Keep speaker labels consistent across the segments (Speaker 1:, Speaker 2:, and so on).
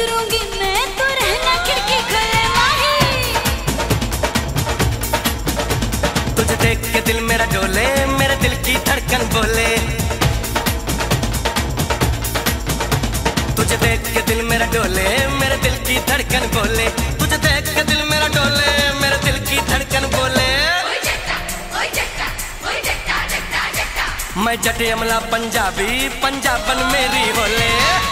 Speaker 1: गुजरूंगी मैं, तू रहना खिड़की खोले माही।
Speaker 2: तुझे देख के दिल मेरा डोले, मेरे दिल की धड़कन बोले। तुझे देख के दिल मेरा डोले, मेरे दिल की धड़कन बोले। तुझे देख के दिल मेरा डोले, मेरे दिल की धड़कन बोले। मैं जटे अमला पंजाबी, पंजाबन मेरी होले।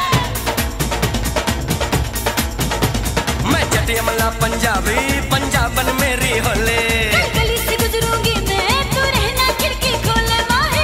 Speaker 2: मैं जटे अमला पंजाबी, पंजाबन मेरी होले।
Speaker 1: गली से गुजरूंगी मैं, तू रहना खिड़की खोले माही।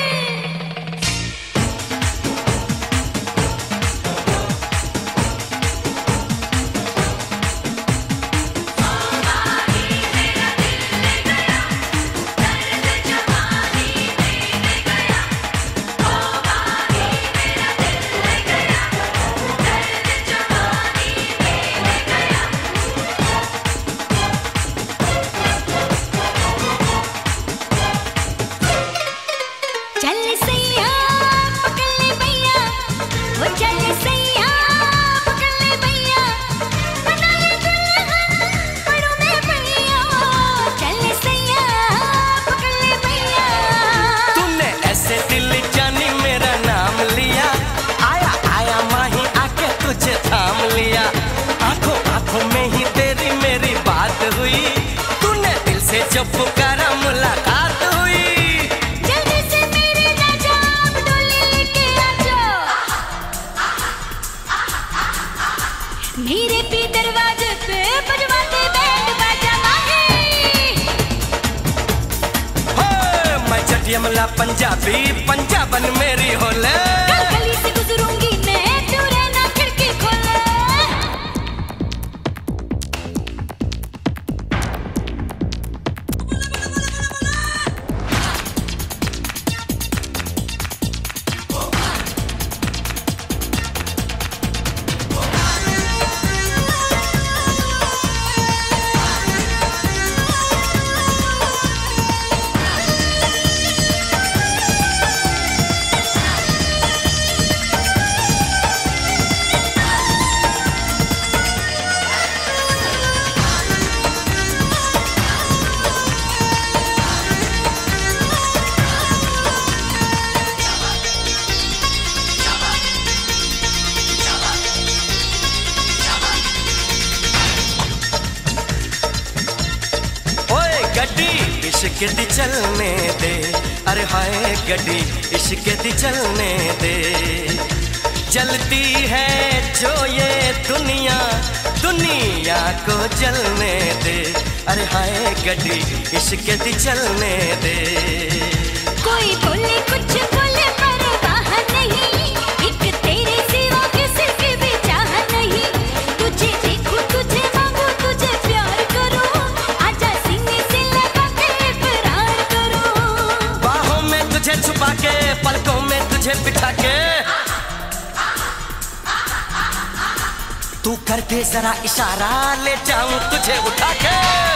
Speaker 1: चल सैया पकड़ ले भैया, वो चल सैया पकड़ ले भैया, बना ले दुल्हन पड़ों में भैया। चल सैया पकड़ ले भैया।
Speaker 2: तूने ऐसे दिल जानी मेरा नाम लिया, आया आया माही आके तुझे थाम लिया। आंखों आंखों में ही तेरी मेरी बात हुई, तूने दिल से जो पुकारा मुलाकात हुई।
Speaker 1: जल्दी से मेरे राजा अब डोली लेके आ जाओ, मेरे भी दरवाजे पे बजवाते बैंड बाजा माही।
Speaker 2: हो मैं जटी अमला पंजाबी, पंजाबन मेरी होले।
Speaker 1: गली से गुजरूंगी मैं, तू रहना खिड़की खोले।
Speaker 2: ओए गड्डी इश्क दी चलने दे, अरे हाय गड्डी इश्क दी चलने दे। चलती है जो ये दुनिया, दुनिया को जलने दे। अरे हाय गड्डी इश्क दी चलने दे।
Speaker 1: कोई बोले कुछ बोले परवाह नहीं, एक तेरे सिवा किसी की भी चाह नहीं। तुझे देखूं तुझे मांगूं तुझे प्यार करूं, आजा सीने से लगा के इकरार करूं।
Speaker 2: बाहों में तुझे छुपा के, पलकों में तुझे बिठा के, तू कर दे जरा इशारा, ले जाऊं तुझे उठा के।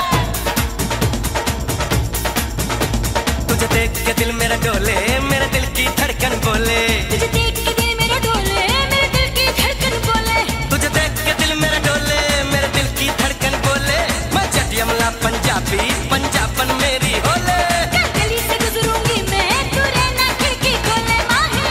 Speaker 2: तुझे देख के दिल मेरा डोले, मेरे दिल की धड़कन बोले।
Speaker 1: तुझे देख के दिल मेरा डोले, मेरे दिल की धड़कन बोले।
Speaker 2: तुझे देख के दिल मेरा डोले, मेरे दिल की धड़कन बोले। मैं जटी अमला पंजाबी, पंजाबन मेरी होले।
Speaker 1: गली से गुजरूंगी मैं, तू रहना खिड़की खोले माही।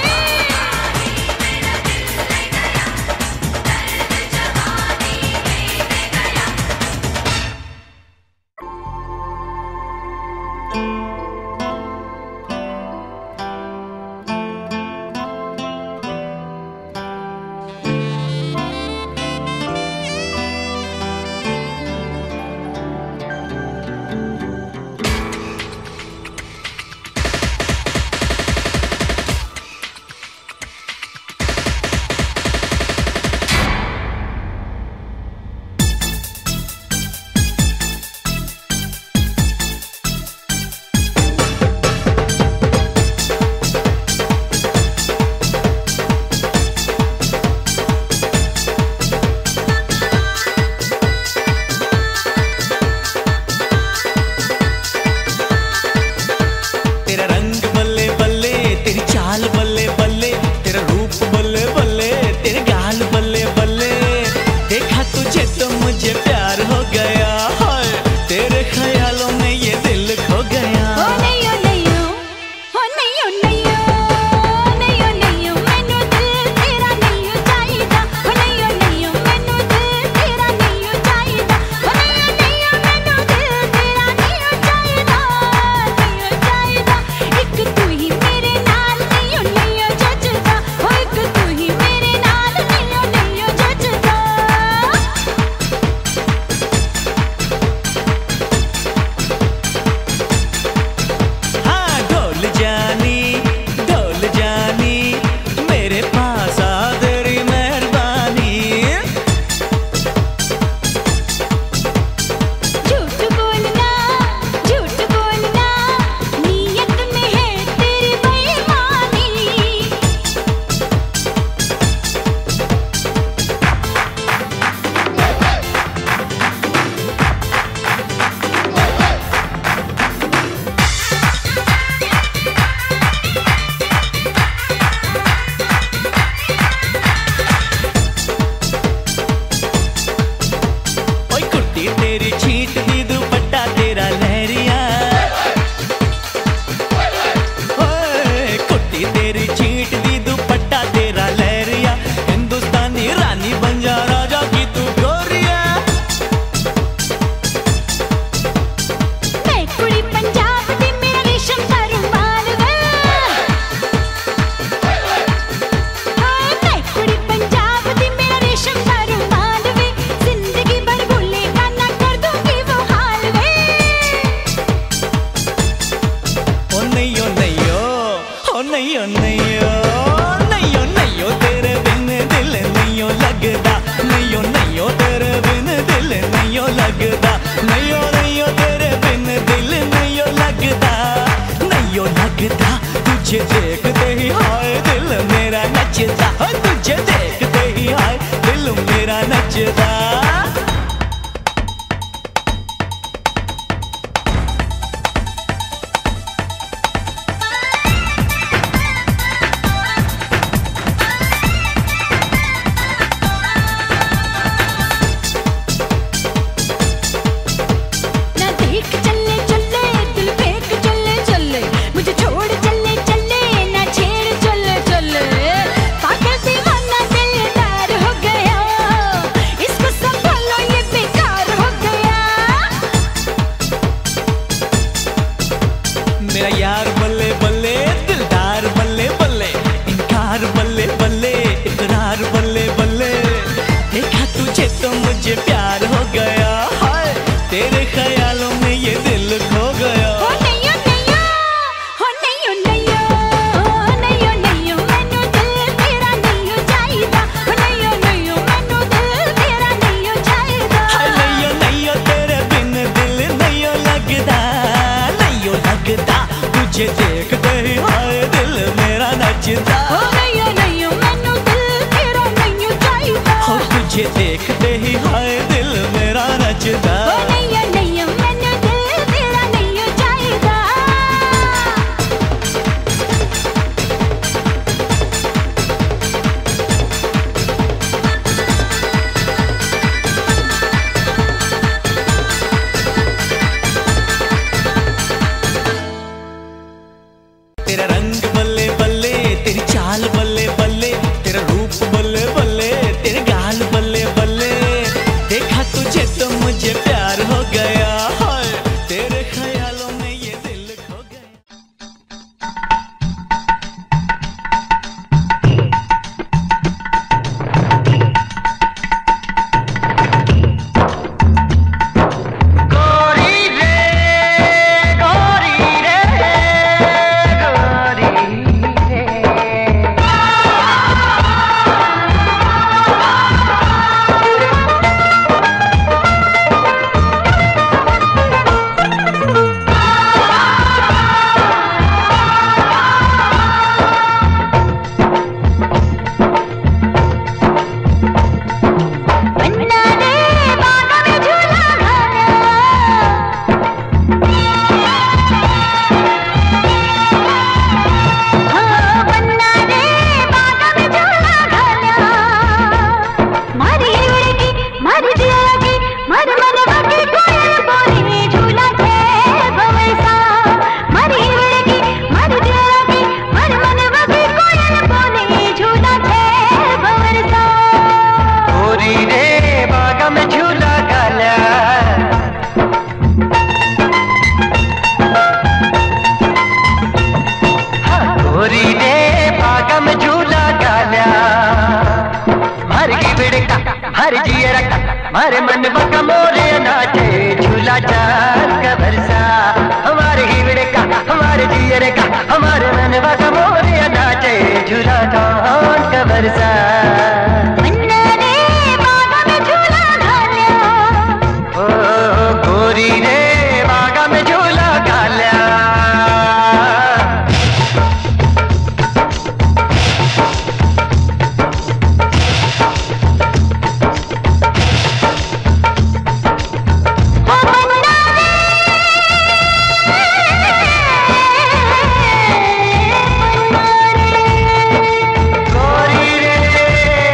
Speaker 3: नैयो नैयो नैयो नैयो तेरे बिन दिल नैयो लगदा, नैयो नैयो तेरे बिन दिल नैयो लगदा, नैयो नैयो तेरे बिन दिल नैयो लगदा, नैयो लगदा। तुझे देखते ही हाय दिल मेरा नचदा, तुझे देखते ही हाय दिल मेरा नचदा। मेरा यार बल्ले बल्ले, दिलदार बल्ले बल्ले, इनकार बल्ले बल्ले, इकरार बल्ले बल्ले। देखा तुझे तो मुझे प्यार हो गया, हाय तेरे ख्यालों में ये दिल खो गया।
Speaker 1: हो नैयो नैयो, हो नैयो नैयो, नैयो नैयो मैनू दिल तेरा नैयो चाहिदा, हो नैयो नैयो मैनू दिल तेरा नैयो चाहिदा।
Speaker 3: हाय नैयो नैयो तेरे बिन दिल नैयो लगदा, नैयो लगदा। तुझे देखते ही हाय दिल मेरा नचदा,
Speaker 1: हो नैयो नैयो मैनू दिल तेरा नैयो चाहिदा,
Speaker 3: हो तुझे देखते ही हाय दिल मेरा नचदा।
Speaker 1: हो नैयो नैयो मैनू दिल तेरा नैयो चाहिदा।
Speaker 3: तेरा रंग बल्ले बल्ले, तेरी चाल बल्ले बल्ले, तेरा रूप बल्ले बल्ले, तेरे गाल बल्ले बल्ले। देखा तुझे तो मुझे प्यार हो गया, हाय तेरे ख्यालों में ये दिल खो गया।
Speaker 2: हमारे मन बका मोरे नाचे झूला चाल का बरसा, हमारे हिवड़े का हमारे जियरे का हमारे मन बका मोरे नाचे झूला चाल का बरसा। गोरी रे बागा में झूला गाल्या, गोरी रे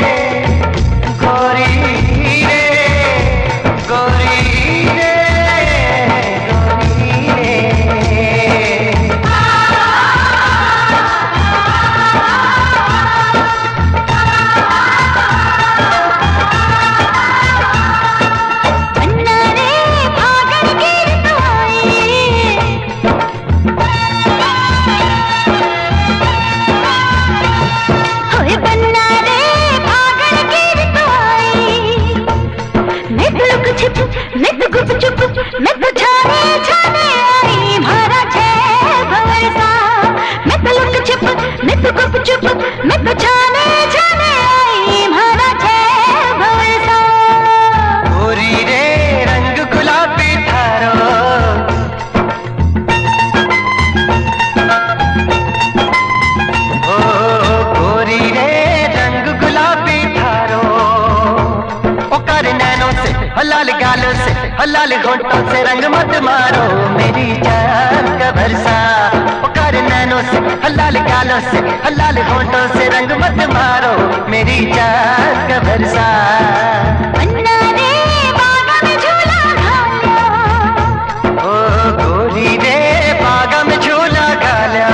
Speaker 4: लाल होठों से रंग मत मारो मेरी जान का भरसा, पुकार नैनों से लाल गालों से लाल होठों से रंग मत मारो मेरी जान का भरसा।
Speaker 1: अन्ना रे बागा में झूला घालिया,
Speaker 4: ओ गोरी रे बागा में झूला घालिया।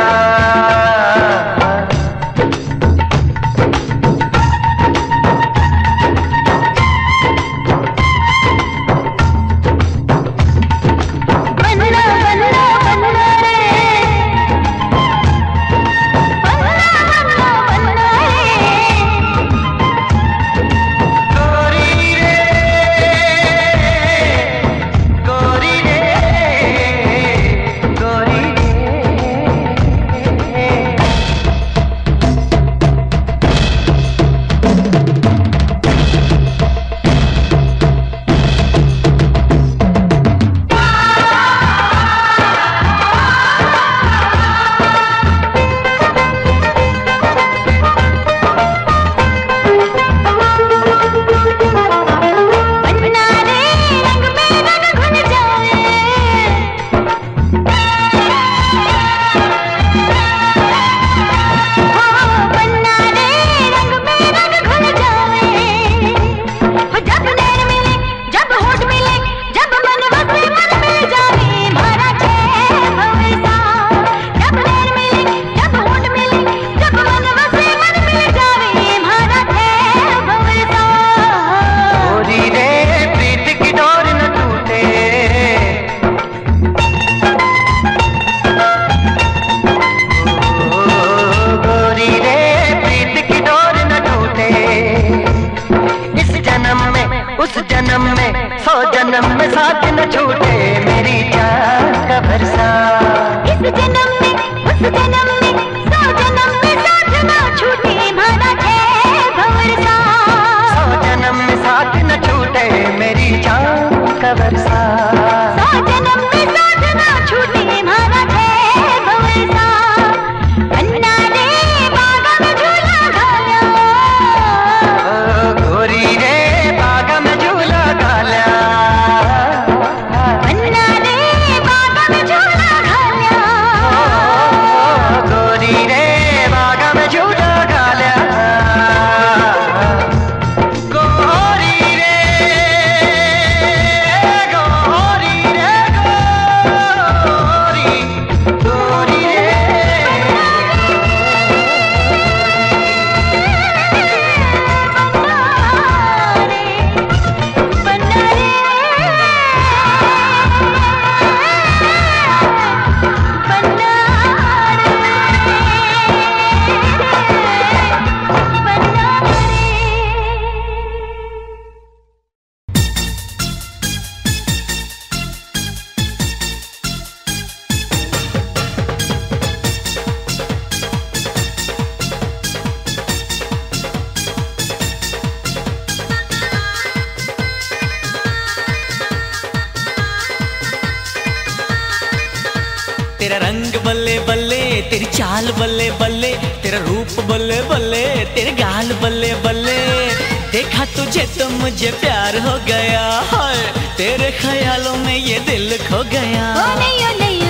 Speaker 3: तेरा रंग बल्ले बल्ले, तेरी चाल बल्ले बल्ले, तेरा रूप बल्ले बल्ले, तेरे गाल बल्ले बल्ले। देखा तुझे तो मुझे प्यार हो गया है, तेरे ख्यालों में ये दिल खो गया।
Speaker 1: ओ नहीं ओ नहीं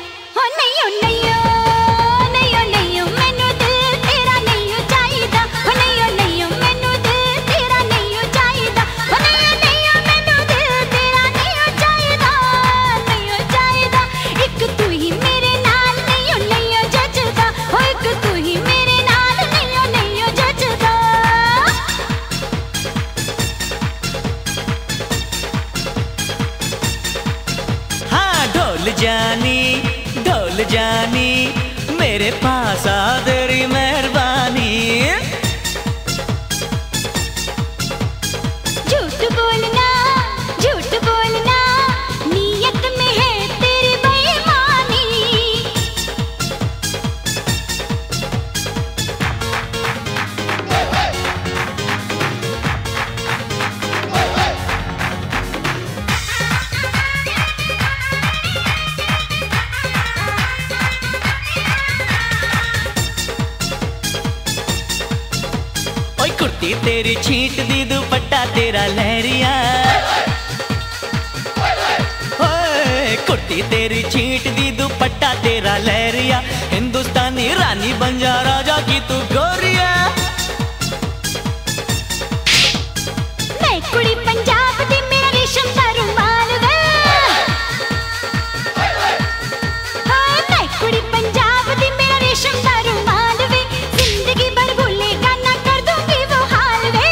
Speaker 1: ओ नहीं ओ नहीं ओ नहीं ओ नहीं ओ मैनू दिल तेरा नहीं ओ चाहिदा। ओ नहीं ओ नहीं ओ मैनू दिल तेरा नहीं ओ चाहिदा। ओ नहीं ओ नहीं ओ मैनू दिल तेरा नहीं ओ चाहिदा, नहीं ओ चाहिदा। एक तू ही मेरे नाल नहीं ओ जचदा। ओ एक तू ही मेरे नाल नहीं ओ जचदा।
Speaker 3: हाँ ढोल जानी मेरे पास आ तेरी मेहरबानी।
Speaker 1: झूठ बोलना नीयत में है तेरी बेईमानी।
Speaker 3: कुर्ती तेरी छींट दी दुपट्टा तेरा लहरिया। कुर्ती तेरी छींट दी, दुपट्टा तेरा लहरिया, हिंदुस्तानी रानी बन जा राजा की तू गोरिया।
Speaker 1: मैं कुड़ी पंजाब दी, मेरा रेशम दा रुमाल वे। मैं कुड़ी पंजाब दी, मेरा रेशम दा रुमाल वे। जिंदगी भर भूलेगा ना, कर दूंगी वो हाल वे।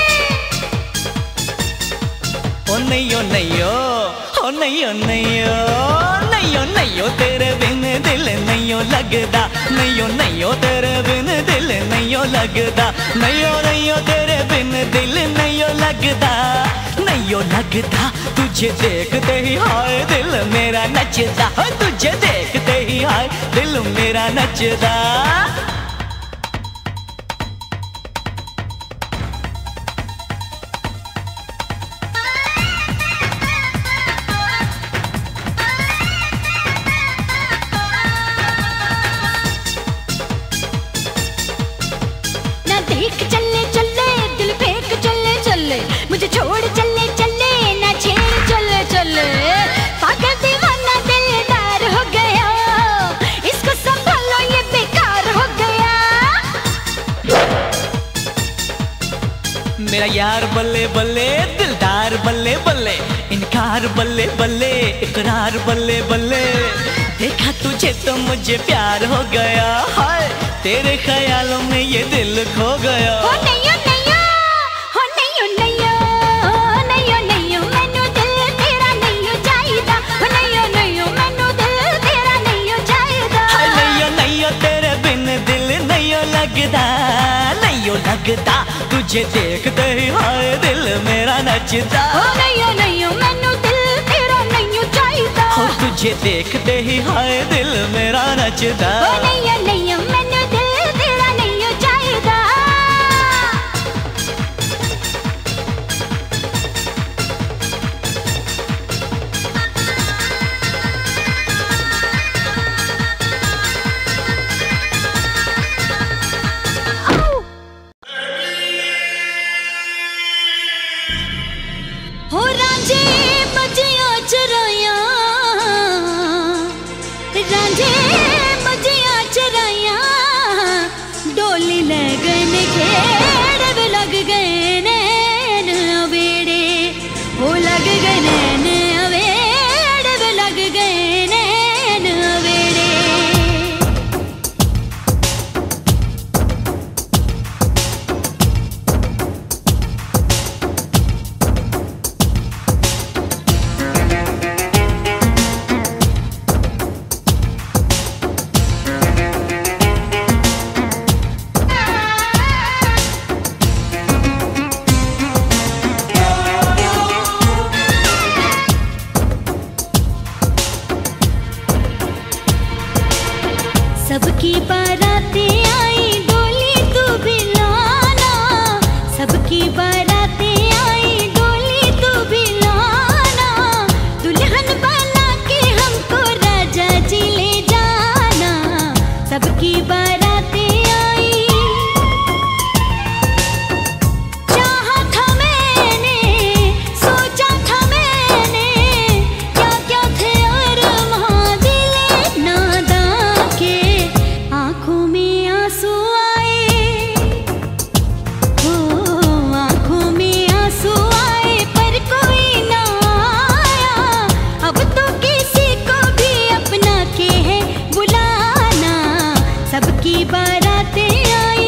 Speaker 3: ओ नहीं ओ नहीं ओ नहीं ओ नहीं ओ नहीं ओ नहीं ओ तेरे बिन दिल नहीं ओ लगदा, नहीं ओ नहीं ओ तेरे बिन दिल नहीं ओ लगदा, नहीं ओ तेरे बिन दिल नहीं ओ लगदा, नहीं ओ लगदा। तुझे देखते ही हाय दिल मेरा नचदा, तुझे देखते ही हाय दिल मेरा नचदा।
Speaker 1: देख चले चले दिल फेंक चले चले, मुझे छोड़ चले चले ना छेड़ चले चले। पागल दीवाना दिलदार हो गया, इसको संभालो ये बेकार हो गया।
Speaker 3: मेरा यार बल्ले बल्ले, दिलदार बल्ले बल्ले, इनकार बल्ले बल्ले, इकरार बल्ले बल्ले। देखा तुझे तो मुझे प्यार हो गया, हाय तेरे ख्यालों में ये दिल खो गया।
Speaker 1: हो नहीं हो नहीं हो नहीं हो नहीं हो नहीं हो नहीं हो, मैनू दिल तेरा नहीं हो चाहिदा। हो नहीं हो नहीं हो, मैनू दिल तेरा नहीं हो चाहिदा।
Speaker 3: हाय नहीं हो तेरे बिन दिल नहीं हो लगदा, नहीं हो लगदा। तुझे देखते ही हाय दिल मेरा नचदा।
Speaker 1: हो नहीं हो नहीं हो, मैनू दिल तेरा नहीं हो चाहिदा।
Speaker 3: हो तुझे देखते ही हाय दिल मेरा नचदा।
Speaker 1: हो नहीं हो नहीं हो, मैनू दिल तेरा नहीं हो चाहिदा। हो रांझे मजिया चराया, रांझे मजिया चराया, डोली ले गए ने खेड़ वे लग गए ने अवेड़े। हो लग गए ने अवेड़े वे लग गए ने अवेड़े। सबकी बारातें आई डोली तू भी लाना, सबकी बारातें आई डोली तू भी लाना। दुल्हन बना के हमको राजा जी ले जाना, सबकी बारातें आई। चाहा था मैंने, सोचा था मैंने, क्या क्या थे अरमां दिले नादां के। आँखों में आंसू आए, हो आँखों में आंसू आए, पर कोई ना आया। अब तो किसी को भी अपना के है बुलाना, सबकी बारातें आई।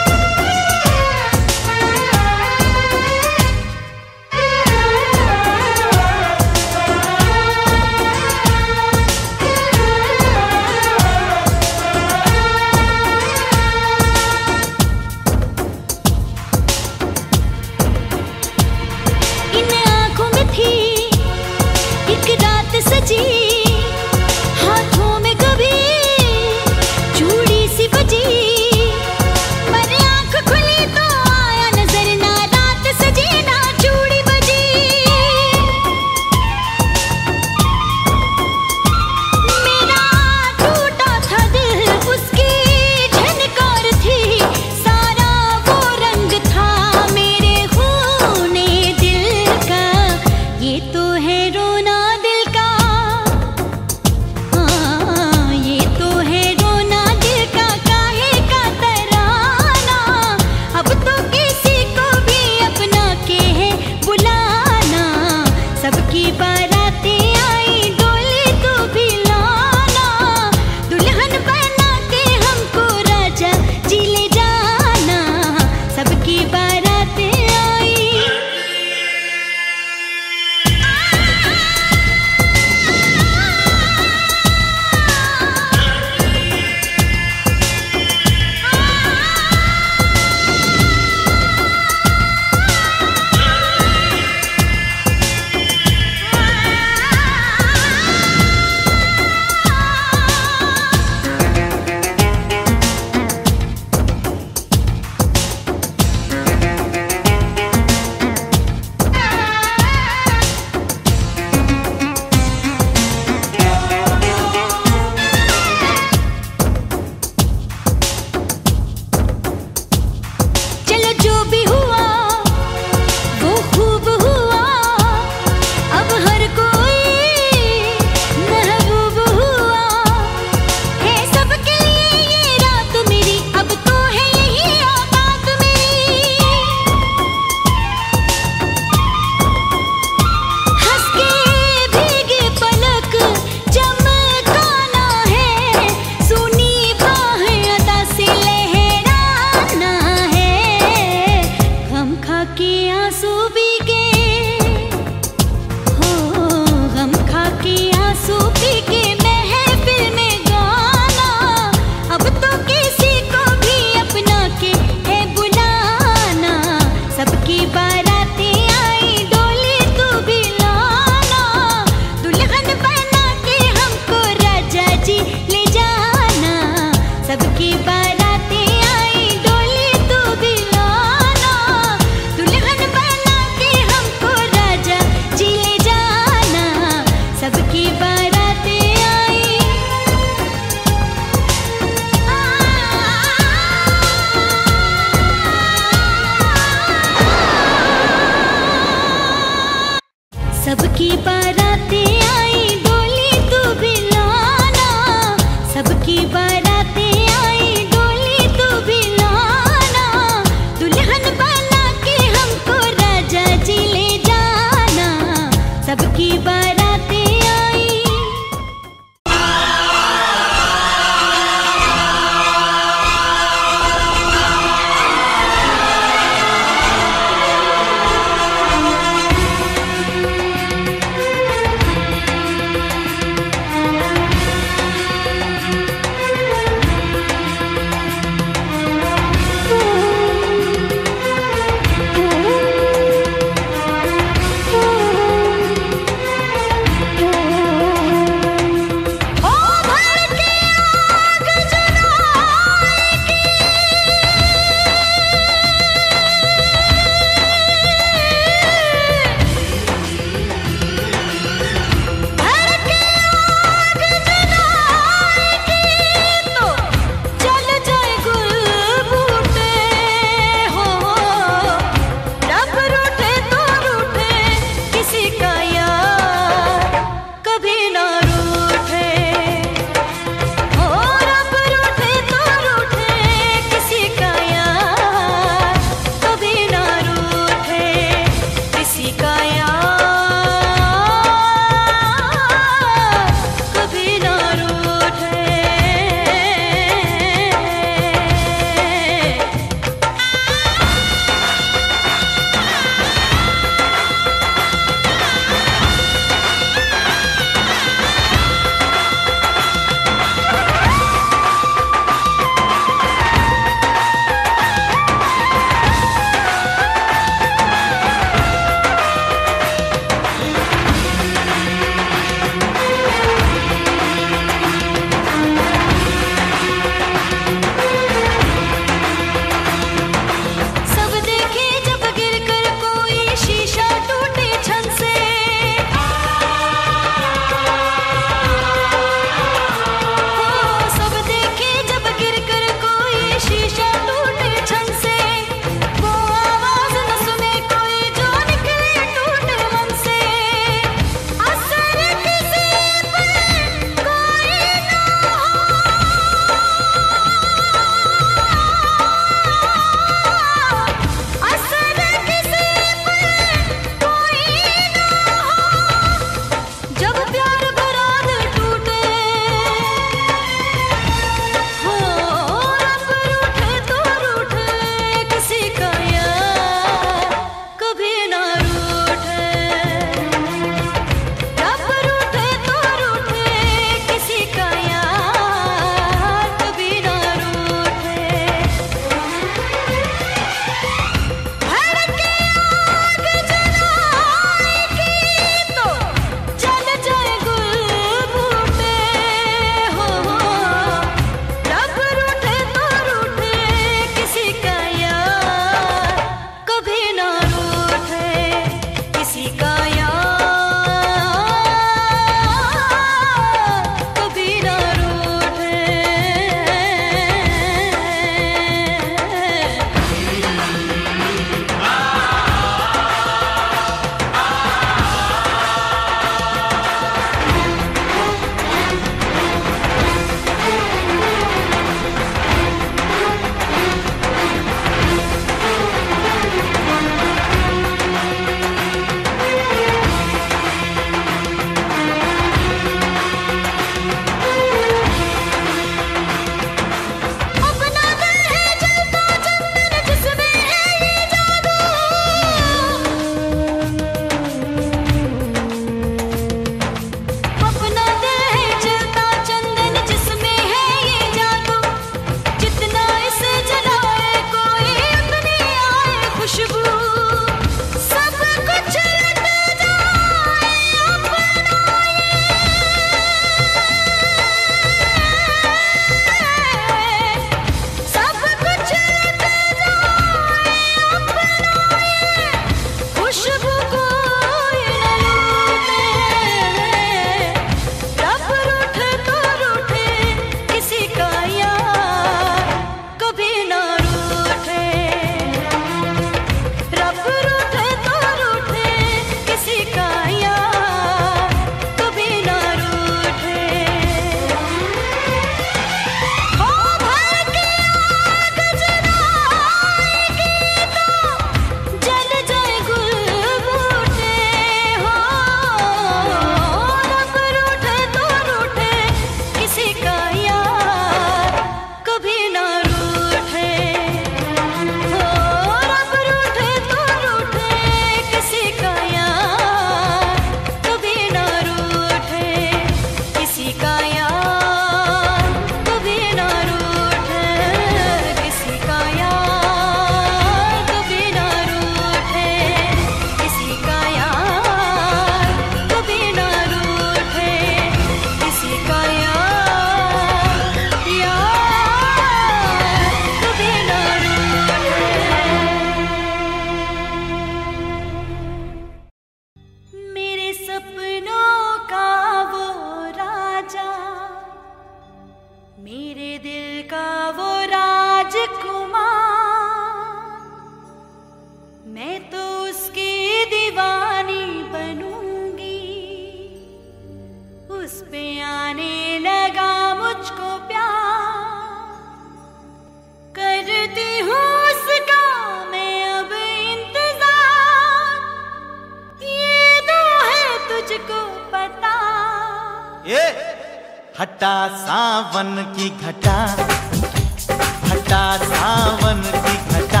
Speaker 3: हटा सावन की घटा, हटा सावन की घटा।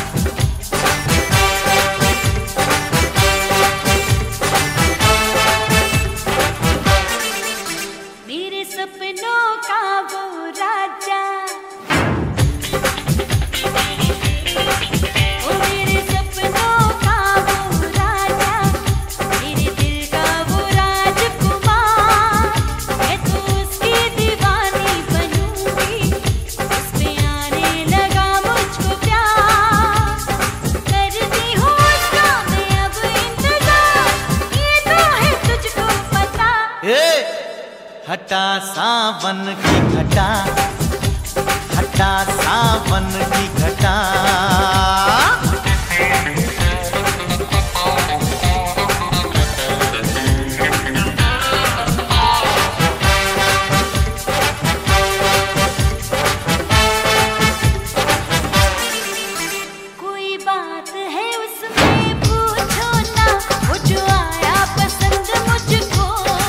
Speaker 1: मेरे सपनों का वो राजा, ओ मेरे सपनों का वो राजा, मेरे दिल का वो राजकुमार, मैं तो उसकी दीवानी बनूंगी, उस पे आने लगा मुझको प्यार, करती हूँ उसका मैं अब इंतजार, ये तो है तुझको पता।
Speaker 3: हटा सावन की घटा, हटा सावन की घटा।
Speaker 1: कोई बात है उसमें पूछो ना, वो जो आया पसंद मुझको,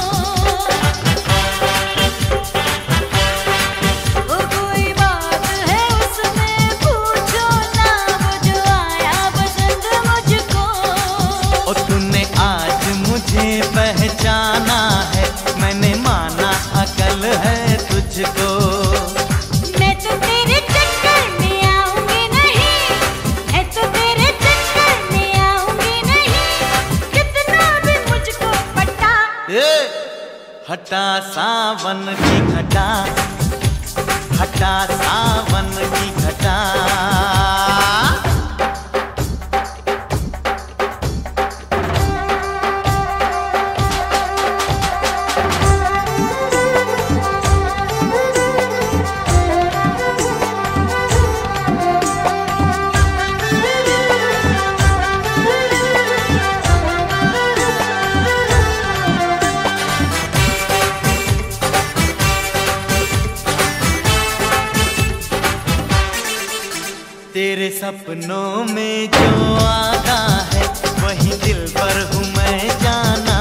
Speaker 1: वो कोई बात है उसमें पूछो ना, वो जो आया पसंद मुझको।
Speaker 3: और तूने आज मुझे पहचाना है, मैंने माना अकल है तुझको।
Speaker 1: मैं तो तेरे चक्कर में आऊंगी नहीं, मैं तो तेरे चक्कर में आऊंगी नहीं, कितना भी मुझको पटा।
Speaker 3: हटा सावन की घटा, हटा सावन की घटा। तेरे सपनों में जो आता है, वही दिल पर हूँ मैं जाना।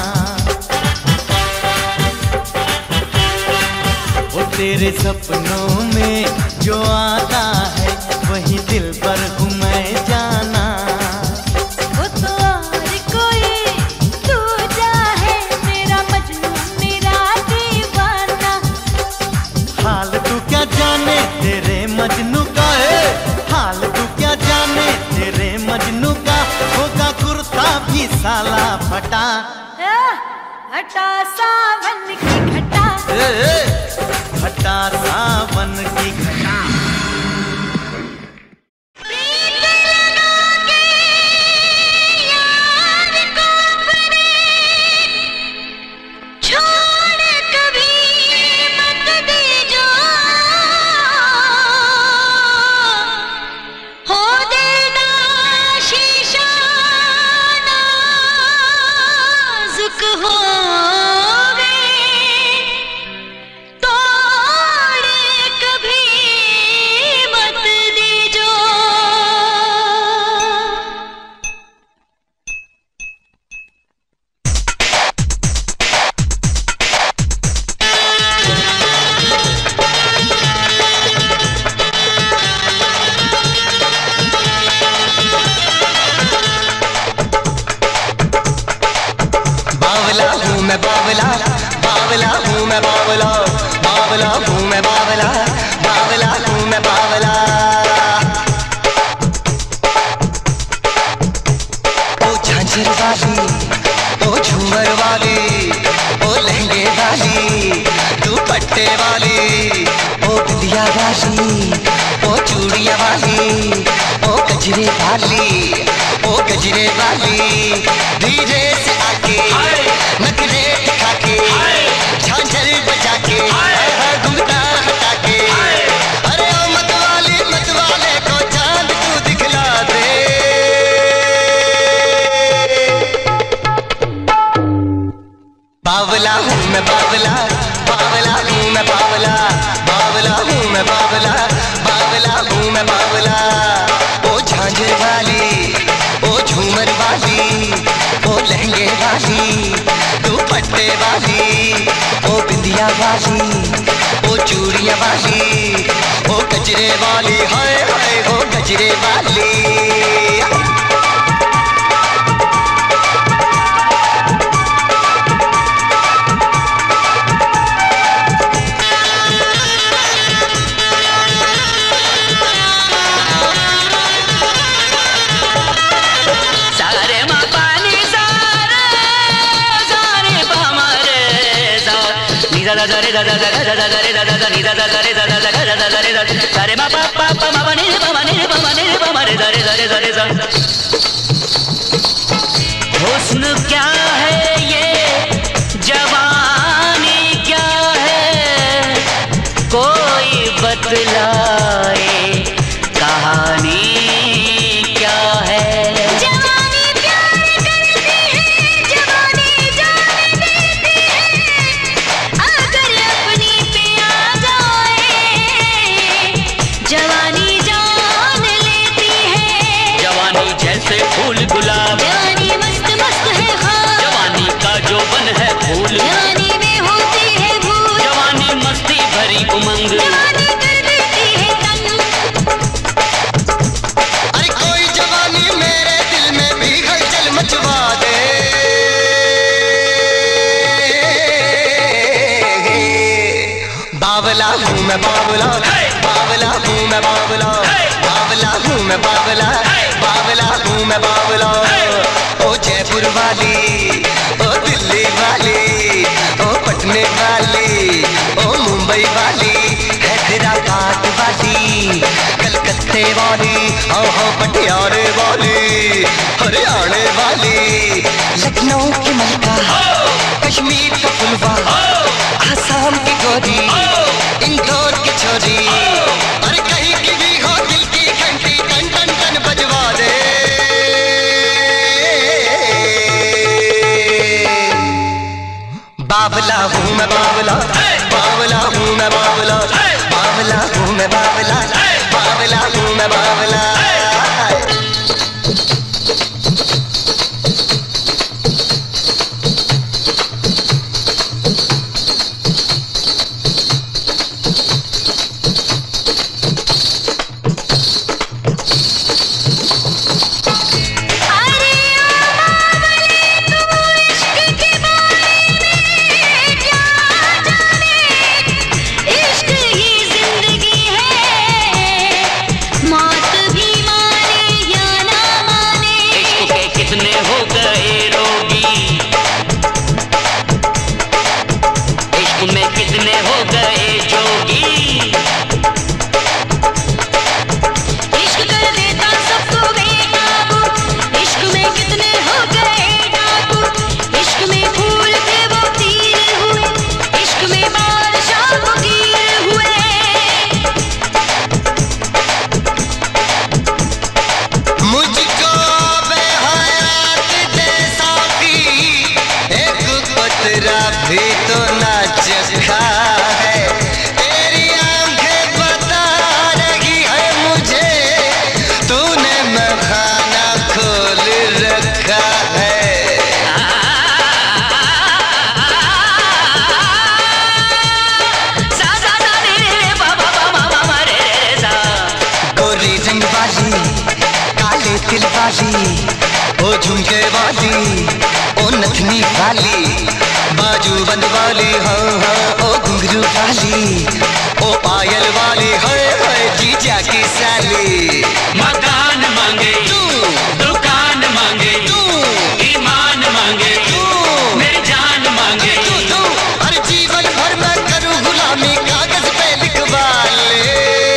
Speaker 3: ओ तेरे सपनों में जो आता है, वही दिल पर हूँ मैं जाना।
Speaker 1: वो तो और कोई दूजा है, मेरा मजनू मेरा दीवाना।
Speaker 3: हाल तू क्या जाने तेरे मजनू का है, हाल तू क्या जाने तेरे मजनू का, होगा कुर्ता भी साला फटा।
Speaker 1: हटा सावन की घटा,
Speaker 3: हटा सावन की घटा।
Speaker 1: प्रीत लगा के यार को अपने, छोड़ कभी मत दीजो, हो दिल ना शीशा नाजुक हो गए, तोड़ कभी मत दीजो।
Speaker 2: बावला हूँ मैं बावला, बावला हूँ मैं बावला, बावला हूँ मैं बावला, बावला हूँ मैं बावला। ओ झांझर वाली, ओ झूमर वाली, ओ लहंगे वाली, दुपट्टे वाली, ओ बिंदिया वाली, ओ चूड़िया वाली, ओ गजरे वाली, ओ गजरे वाली, धीरे से आके नखरे दिखा के, झांझर बजा के, घुंघटा हटा के, अरे ओ मत वाले को चांद तू दिखला दे। बावला हूँ मैं बावला, बावला हूँ मैं बावला, बावला हूँ मैं बावला, बावला हूँ मैं बावला। ओ झांझर वाली, ओ झूमर वाली, ओ लहंगे वाली, दुपट्टे वाली, ओ बिंदिया
Speaker 4: चूड़ियां वाली, ओ चूड़ियां वाली, ओ गजरे वाली, हाय हाय ओ गजरे वाली।
Speaker 3: हुस्न क्या है ये, जवानी क्या है, कोई बतलाए कहानी क्या है।
Speaker 1: जवानी प्यार करती है, जवानी जान देती है, अगर अपनी पे आ जाए जवानी जान लेती है।
Speaker 3: जवानी जैसे फूल गुलाब,
Speaker 1: जवानी मस्त मस्त है ख्वाब,
Speaker 3: जवानी का जो बन है फूल,
Speaker 1: जवानी में होती है भूल,
Speaker 3: जवानी मस्ती भरी उमंग,
Speaker 1: जवानी कर देती है तंग।
Speaker 4: अरे कोई जवानी मेरे दिल में भी हलचल मचवा दे, बावला हूँ मैं बावला, बावला हूँ मैं बावला, बावला हूँ मैं बावला, बावला हूँ मैं बावला। ओ जयपुर वाली, ओ दिल्ली वाली, ओ पटने वाली, ओ मुंबई वाली, हैदराबाद वाली, कलकत्ते वाली, हाँ पटियाले वाली, हरियाणा वाली, लखनऊ की मलका, कश्मीर का फुलवा, आसाम की गोरी, इंदौर की छोरी, अरे कहीं की भी हो दिल की घंटी टन टन टन बजवा दे। बावला हूँ मैं बावला, बावला हूँ मैं बावला, बावला हूँ मैं बावला, बावला हूँ मैं बावला।
Speaker 1: अरे ओ बावले तू इश्क के बारे में क्या जाने, इश्क ही जिंदगी है, मौत भी माने या ना माने।
Speaker 3: इश्क के कितने हो गए रोगी, इश्क में कितने हो गए जोगी,
Speaker 1: इश्क कर देता सबको बेकाबू, इश्क में कितने हो गए डाकू, इश्क में फूल थे वो तीर हुए, इश्क में बादशाह फकीर हुए।
Speaker 4: मुझको बेहयात दे साकी, एक कतरा भी तो ना चखा है, तेरी आंखें बता रही है मुझे, तूने मखाना खोल रखा है।
Speaker 3: सा सा सा रे रे बा बा बा बा बा रे रे सा।
Speaker 4: गोरी रंग वाली, काले तिल वाली, ओ झुमके वाली, ओ नथनी वाली, बाजू बंद वाली, हाँ हाँ ओ घुंघरू वाली, ओ पायल वाली, हाय हाय जीजा की साली।
Speaker 3: मकान मांगे
Speaker 4: तू,
Speaker 3: दुकान मांगे
Speaker 4: तू,
Speaker 3: ईमान मांगे
Speaker 4: तू,
Speaker 3: मेरी जान मांगे
Speaker 4: तू, अरे जीवन भर मैं करूँ गुलामी, कागज पे लिखवा ले।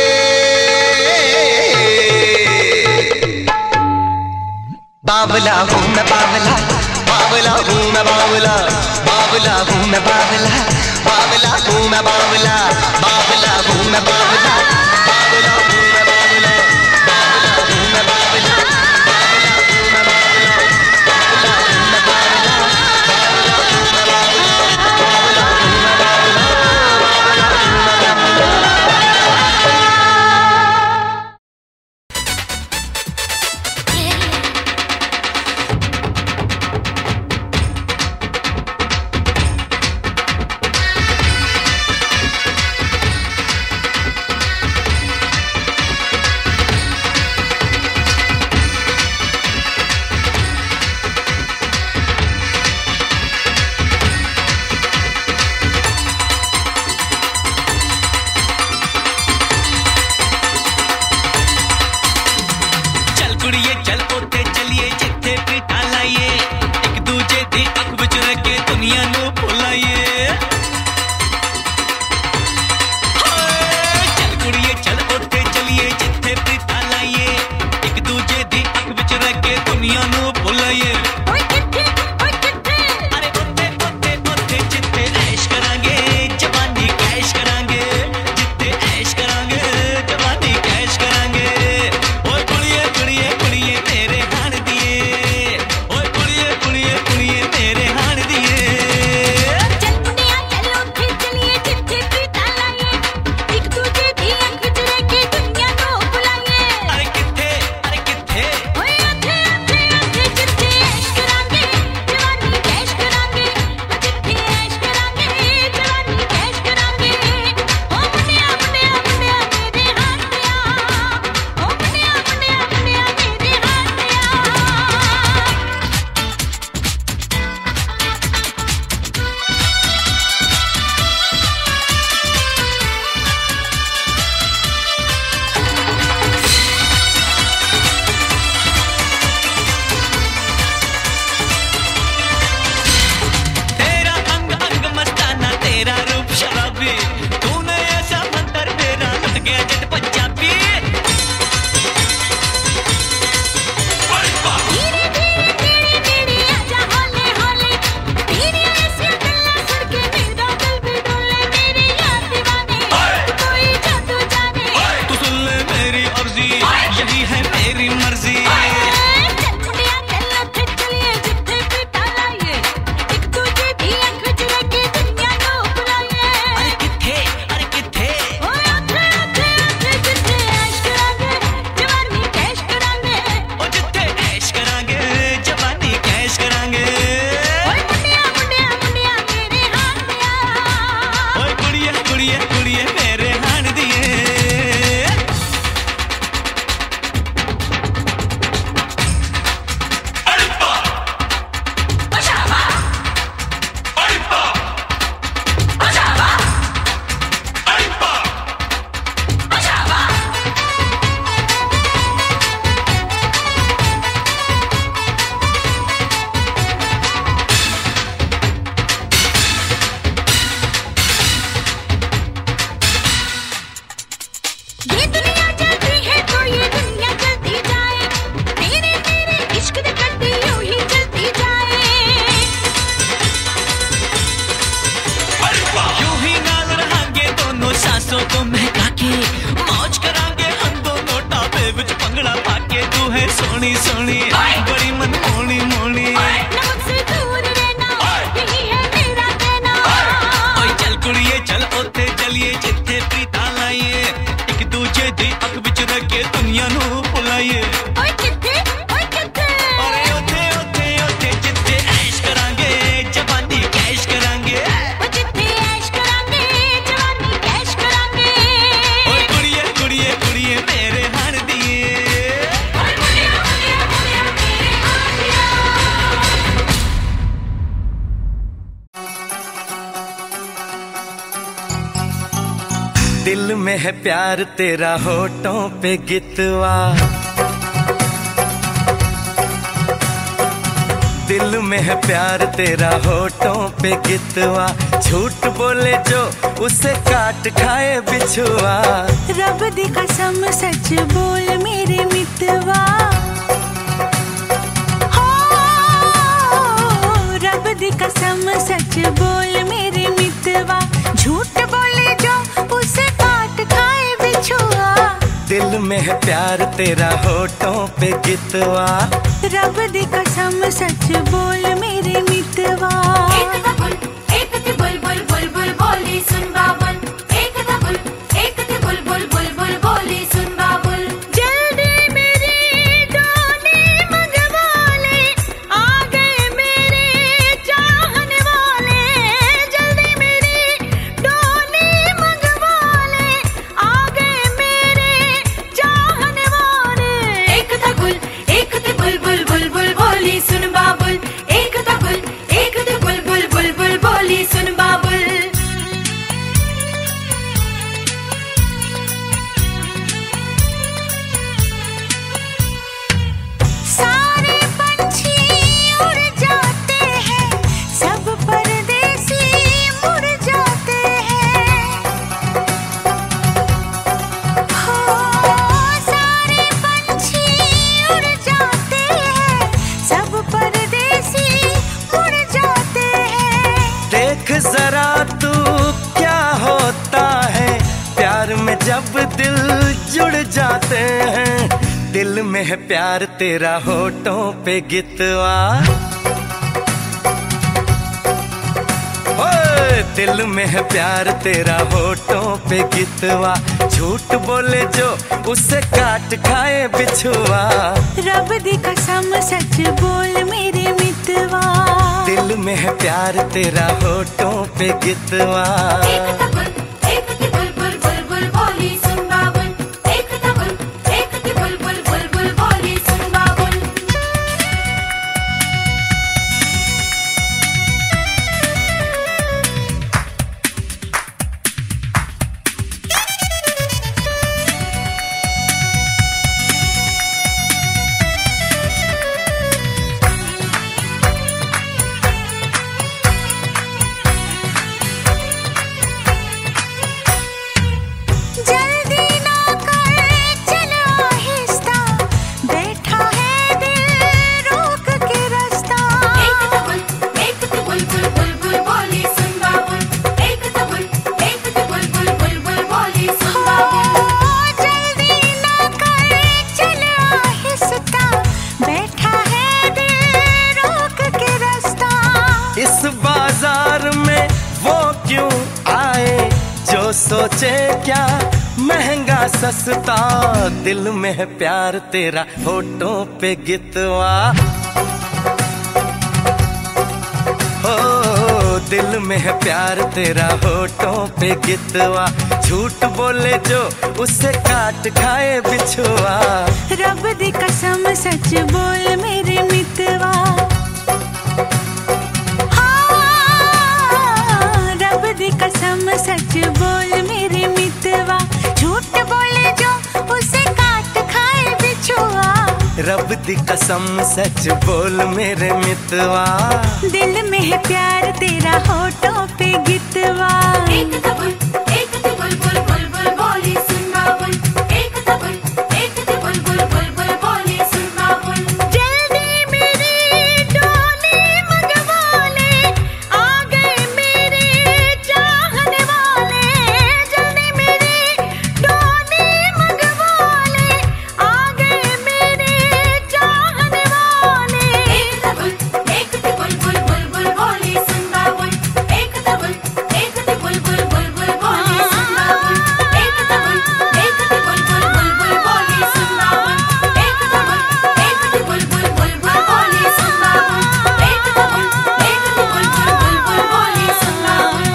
Speaker 4: बावला हूँ मैं बावला, बावला हूँ मैं बावला, बावला हूँ मैं बावला, बावला हूँ मैं बावला, बावला हूँ मैं बावला, बावला हूँ मैं बावला, बावला हूँ मैं बावला, बावला हूँ मैं बावला, बावला हूँ मैं बावला, बावला हूँ मैं बावला, बावला हूँ मैं बावला, बावला हूँ मैं बावला।
Speaker 3: कुड़िए कुड़िए मेरे हाण दिए को महका के मौज करांगे हम दोनों टापे विच पंगड़ा पाके तू है सोनी सोनी बड़ी मनमोनी मोनी
Speaker 1: मुझसे दूर रहना यही है मेरा कहना
Speaker 3: ओए चल कुड़िए चल ओथे चलिए जिथे प्रीता लाइए एक दूजे दी अख विच रख के दुनिया नू भुलाइए
Speaker 1: ओए किथे
Speaker 3: अरे ओथे ओथे ओथे जिथे ऐश करांगे जवानी कैश करांगे
Speaker 1: जिथे ऐश करांगे जवानी कैश करांगे
Speaker 3: ओए कुड़िए कुड़िए कुड़िए मेरे हाण दिए
Speaker 1: ओए कुड़िए कुड़िए कुड़िए मेरे हाण दिए
Speaker 2: दिल में है प्यार तेरा होठों पे गितवा दिल में है प्यार तेरा होठों पे गितवा झूठ बोले जो उसे काट खाए बिछुआ
Speaker 1: रब दी कसम सच बोल मेरे मितवा हो रब दी कसम सच बोल मेरे मितवा झूठ बोले जो उसे काट खाए बिछुआ
Speaker 2: दिल में है प्यार तेरा होठों पे गितवा
Speaker 1: रब दी कसम सच बोल मेरे मितवा एक थे बुलबुल बुलबुल बोली सुन बाबुल एक थे बुलबुल बुलबुल बोली सुन बाबुल जल्दी मेरी डोली मंगवा ले आ गए मेरे चाहने वाले जल्दी मेरी डोली मंगवा ले आ गए मेरे चाहने वाले एक थे बुलबुल बुलबुल बोली सुन बाबुल एक थे बुलबुल बुलबुल बोली सुन बाबुल सारे पंछी उड़ जाते हैं सब परदेसी मुड़ जाते हैं हो सारे पंछी उड़ जाते हैं सब परदेसी मुड़ जाते हैं
Speaker 2: देख जरा तू क्या होता है प्यार में जब दिल जुड़ जाते हैं दिल में है प्यार तेरा होठों पे गितवा ओए दिल में है प्यार तेरा होठों पे गितवा झूठ बोले जो उसे काट खाए बिछुआ
Speaker 1: रब दी कसम सच बोल मेरे मितवा
Speaker 2: दिल में है प्यार तेरा होठों पे गितवा
Speaker 1: एक थे बुलबुल बुलबुल बोली सुन बाबुल एक थे बुलबुल बुलबुल बोली सुन बाबुल जल्दी ना कर चल आहिस्ता बैठा है दिल रोक के रास्ता एक थे बुलबुल बुलबुल बोली सुन बाबुल एक थे बुलबुल बुलबुल बोली सुन बाबुल जल्दी ना कर चल आहिस्ता बैठा है दिल रोक के रास्ता
Speaker 2: इस बाजार में वो क्यों आए जो सोचे क्या महंगा सस्ता दिल में है प्यार तेरा होठों पे गितवा हो दिल में है प्यार तेरा होठों पे गितवा, झूठ बोले जो उससे काट खाए बिछुआ।
Speaker 1: रब दी कसम सच बोल मेरे मितवा, हाँ रब दी कसम सच बोल मेरे मितवा, झूठ बोले जो उसे काट खाए बिछुआ।
Speaker 2: रब दी कसम सच बोल मेरे मितवा,
Speaker 1: दिल में है प्यार तेरा होठों पे गितवा।
Speaker 5: एक बुल बुल बुल बुल बोली सुन बाबुल, एक बुल बुल बुल बुल बोली सुन बाबुल।
Speaker 1: जल्दी मेरी डोली मंगवा ले, आ गए मेरे चाहने वाले। जल्दी मेरी डोली मंगवा ले, आ गए मेरे चाहने वाले।
Speaker 5: एक बुल बुल बुल बोली सुन बाबुल, एक बुल बुल बुल बुल बोली सुन बाबुल, एक बुल बुल बुल बोली सुन बाबुल, एक बुल बुल बुल बोली सुन बाबुल, एक बुल बुल बुल बोली सुन बाबुल।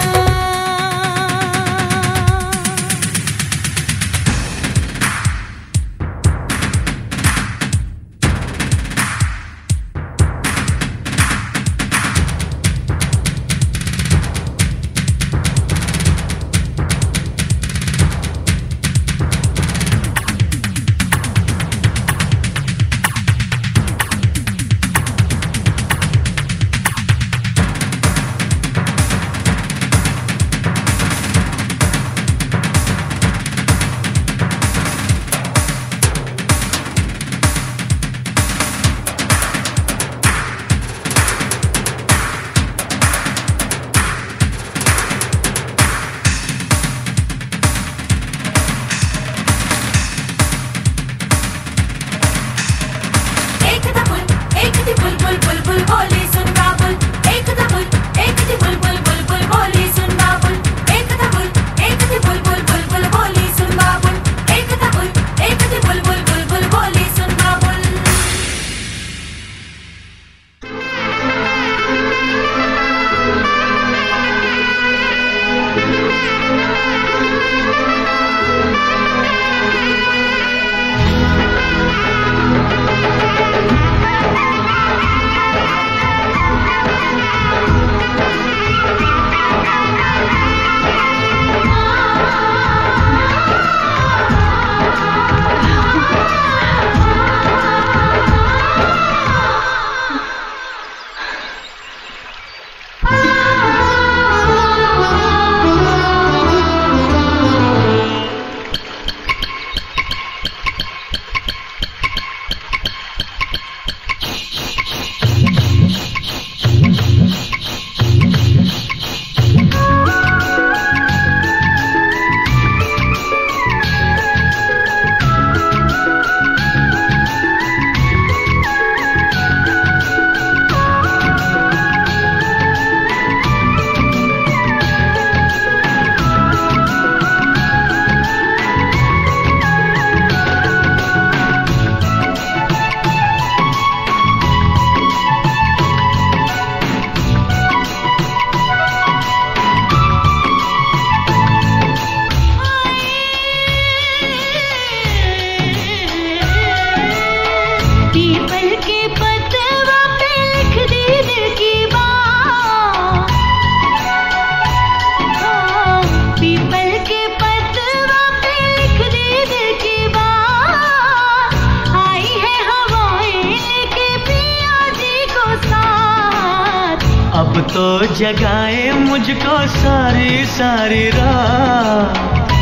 Speaker 3: अब तो जगाए मुझको सारी सारी रात,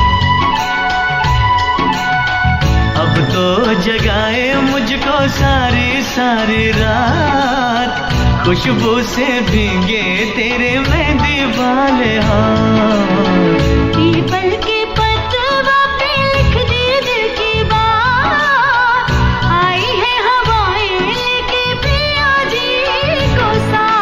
Speaker 3: अब तो जगाए मुझको सारी सारी रात, खुशबू से भीगे तेरे मेहंदी वाले हाथ।
Speaker 1: पीपल के पतवा पे लिख दी दिल की बात, आई है हवाएं लेके पिया जी को साथ।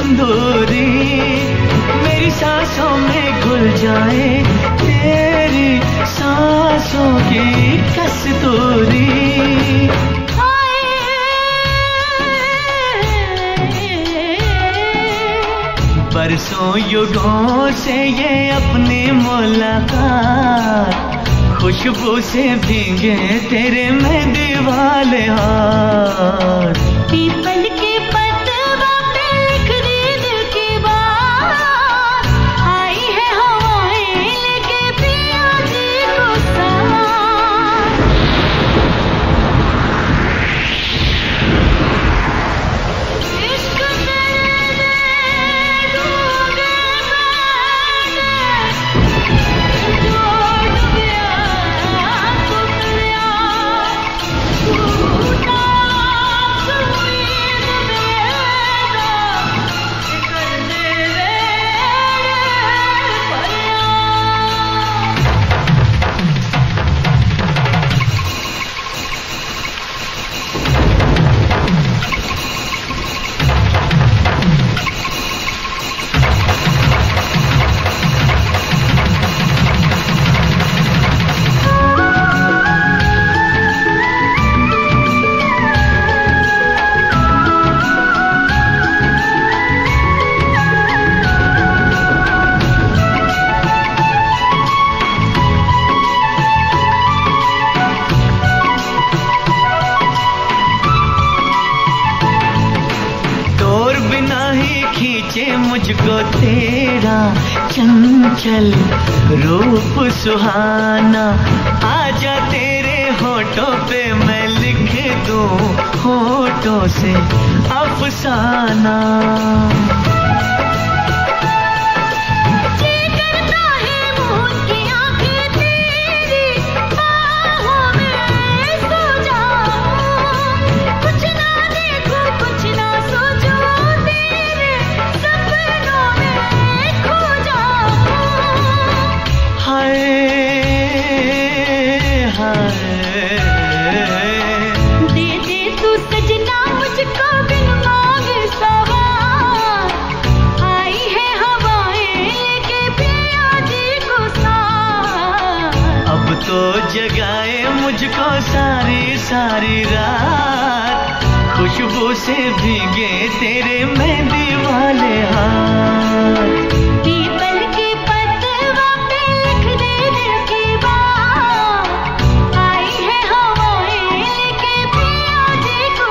Speaker 3: तंदूरी, मेरी सांसों में घुल जाए तेरी सांसों की कस्तूरी। बरसों युगों से ये अपनी मुलाकात, खुशबू से भीगे तेरे मेहंदी वाले हाथ।
Speaker 1: पीपल के पतवा पे लिख दी दिल की बात, आई है हवाएं लेके पिया जी को साथ। इश्क तेरे डूबे मुझको तेरा चंचल रूप सुहाना, आजा तेरे होठों पे मैं लिख दूं होठों से अफसाना। जगाए मुझको सारी सारी रात, खुशबू से भीगे तेरे मेहंदी वाले हाथ। पीपल के पतवा पे लिख दे दिल की बात, आई है हवाएं लेके पिया जी को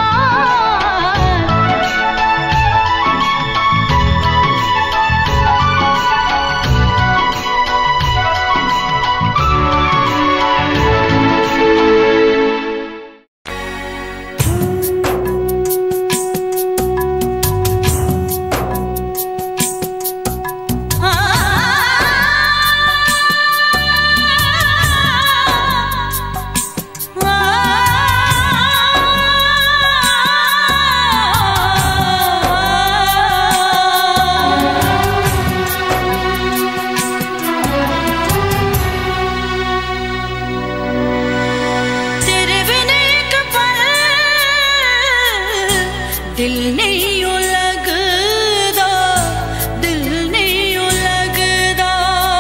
Speaker 1: दिल नहीं लगदा, दिल नहीं लगदा।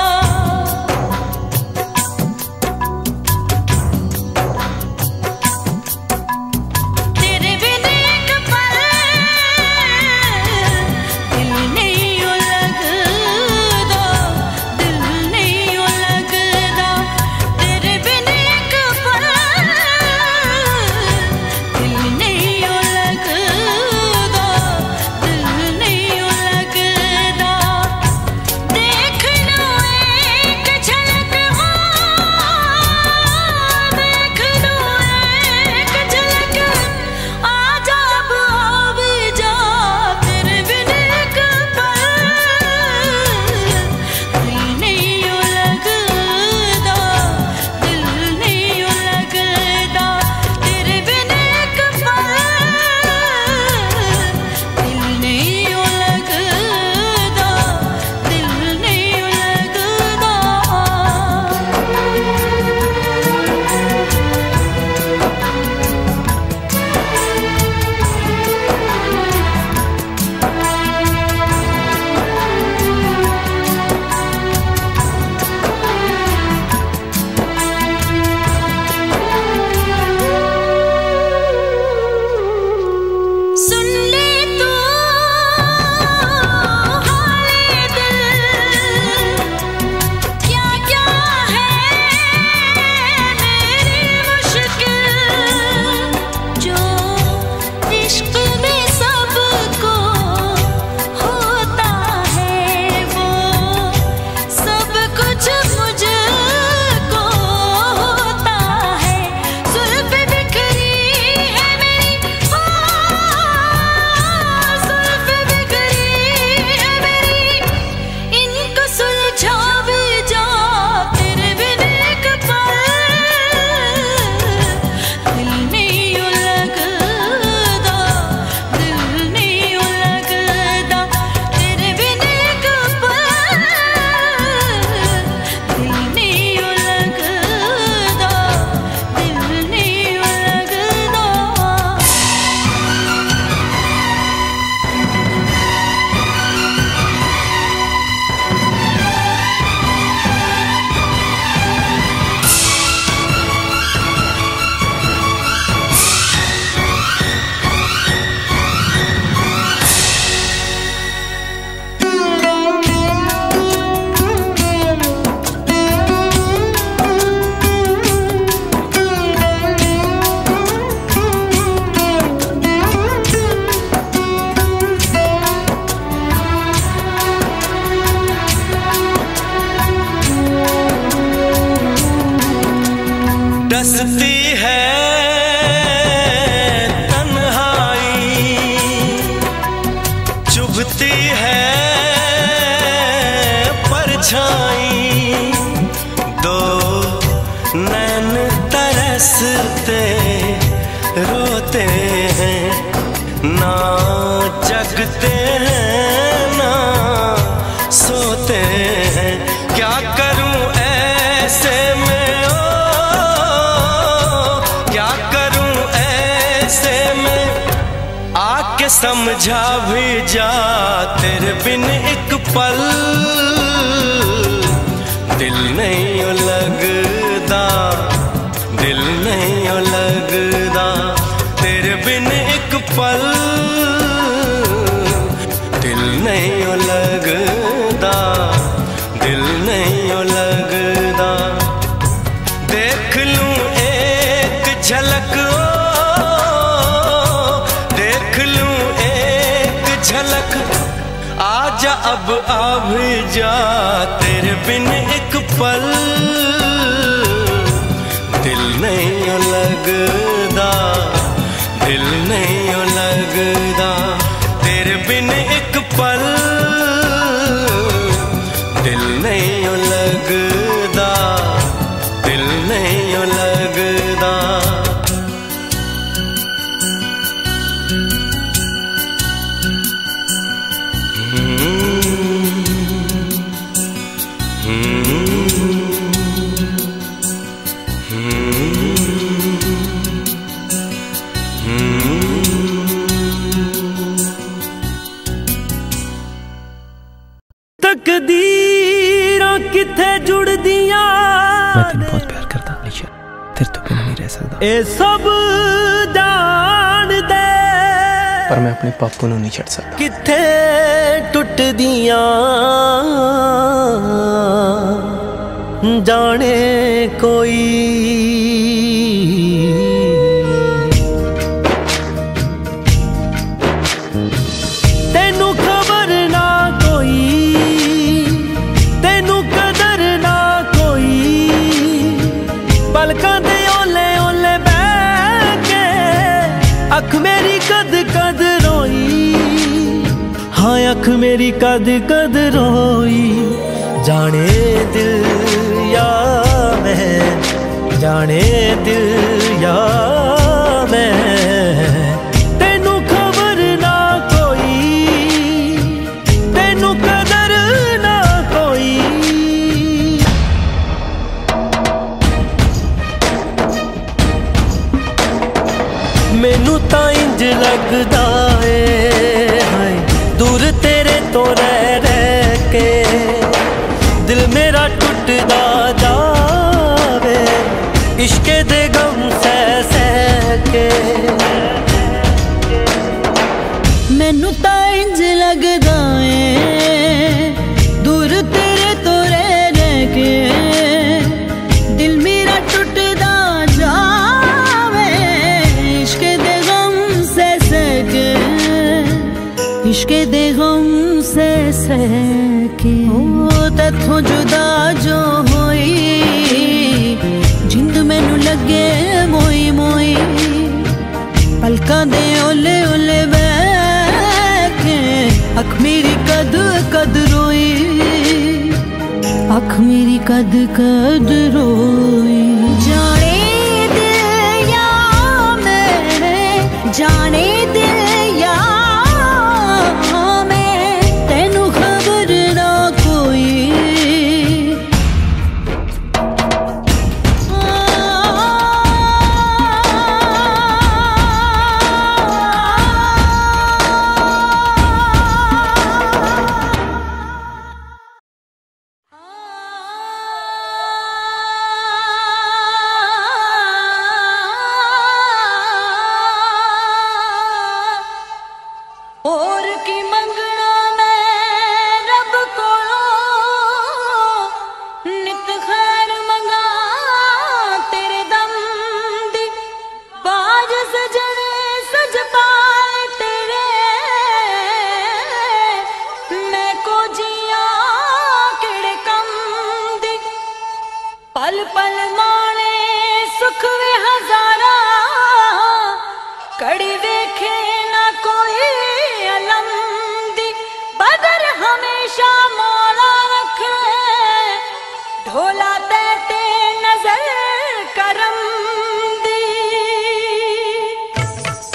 Speaker 1: तेरे बिना एक पल दिल नहीं लगदा, दिल नहीं लगदा। तेरे बिना एक पल दिल नहीं लगदा।
Speaker 2: सोते हैं ना जगते हैं ना सोते हैं। क्या करूं ऐसे में ओ, क्या करूं ऐसे में आके समझा भी जा। तेरे बिन एक पल दिल नहीं लगदा, दिल नहीं लगदा। तेरे बिन एक पल दिल नहीं लगदा, दिल नहीं लगदा। देख लूं एक झलक देख लूं एक झलक आजा अब आ भी जा। तेरे बिन एक पल दिल नहीं लगदा, दिल नहीं लगदा। तेरे बिन एक पल दिल नहीं लगदा, दिल नहीं लगदा।
Speaker 3: तकदीरां किथे जुड़दियां। मैं तेन बहुत प्यार करदा निशा, तेरे तो बिना नहीं रह सकदा। ए सब जान दे पर मैं अपने पापू नूं नहीं छड़ सकदा। किथे टुटदियां जाने कोई। तेनू खबर ना कोई, तेनू कदर ना कोई। पलकां दे ओले ओले बह के अख मेरी कद कद रोई। हाँ अख मेरी कद कद रोई। जाने दिल या मैं, जाने दिल या मैं। तेनू खबर ना कोई, तेनू कदर ना कोई। मैनू तां इंज लगदा है दूर तेरे तो रह के दिल मेरा टुटदा जावे। इश्के दे गम सह सह के
Speaker 1: मैनू तां इंज लगदा है दूर तेरे तो रह के दिल मेरा टुटदा जावे। इश्के दे गम सह सह के, इश्के दे गम सह सह के। तैथों जुदा जो होई जिंद मैनू लगे मोई मोई। पलकां दे ओले ओले बह के अख मेरी कद कद रोई। अख मेरी कद कद रोई। जाने दिल या मैं, जाने दिल या पल पल माने सुख वे हजारा कड़ी वेखे ना कोई अलम दी बदर हमेशा मौला रखे ढोला ते नजर करम दी।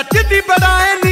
Speaker 6: जचदी बड़ा है नी